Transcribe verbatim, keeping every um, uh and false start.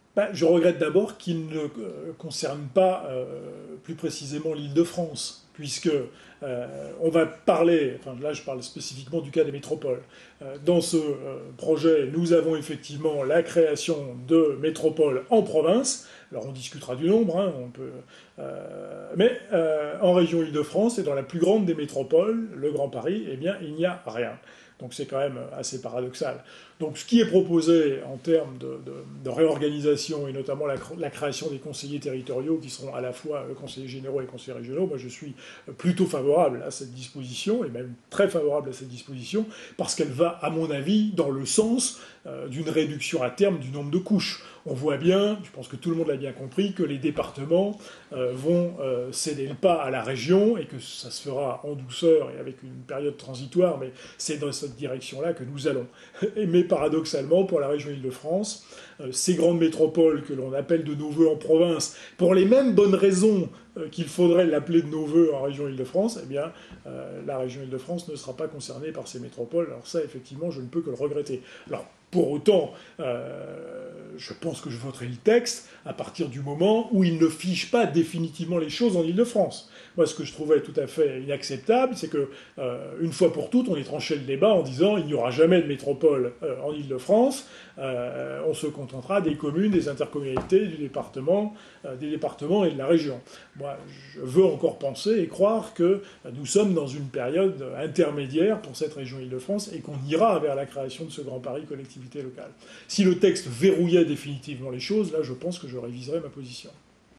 Ben, je regrette d'abord qu'il ne euh, concerne pas euh, plus précisément l'Île-de-France, puisque euh, on va parler, enfin là je parle spécifiquement du cas des métropoles. Euh, dans ce euh, projet, nous avons effectivement la création de métropoles en province. Alors on discutera du nombre, hein, on peut, euh, mais euh, en région Île-de-France et dans la plus grande des métropoles, le Grand Paris, eh bien il n'y a rien. Donc c'est quand même assez paradoxal. Donc ce qui est proposé en termes de, de, de réorganisation et notamment la, la, création des conseillers territoriaux qui seront à la fois conseillers généraux et conseillers régionaux, moi je suis plutôt favorable à cette disposition et même très favorable à cette disposition parce qu'elle va, à mon avis, dans le sens euh, d'une réduction à terme du nombre de couches. On voit bien, je pense que tout le monde l'a bien compris, que les départements euh, vont euh, céder le pas à la région et que ça se fera en douceur et avec une période transitoire, mais c'est dans cette direction-là que nous allons. Mais paradoxalement, pour la région Île-de-France, euh, ces grandes métropoles que l'on appelle de nos voeux en province, pour les mêmes bonnes raisons euh, qu'il faudrait l'appeler de nos voeux en région Île-de-France, eh bien, euh, la région Île-de-France ne sera pas concernée par ces métropoles. Alors ça, effectivement, je ne peux que le regretter. Alors, pour autant, euh, je pense que je voterai le texte à partir du moment où il ne fiche pas définitivement les choses en Île-de-France. Moi, ce que je trouvais tout à fait inacceptable, c'est que euh, une fois pour toutes, on ait tranché le débat en disant il n'y aura jamais de métropole euh, en Île-de-France. Euh, on se contentera des communes, des intercommunalités, du département, euh, des départements et de la région. Moi, je veux encore penser et croire que euh, nous sommes dans une période intermédiaire pour cette région Île-de-France et qu'on ira vers la création de ce Grand Paris collectivité locale. Si le texte verrouillait définitivement les choses, là, je pense que je réviserais ma position.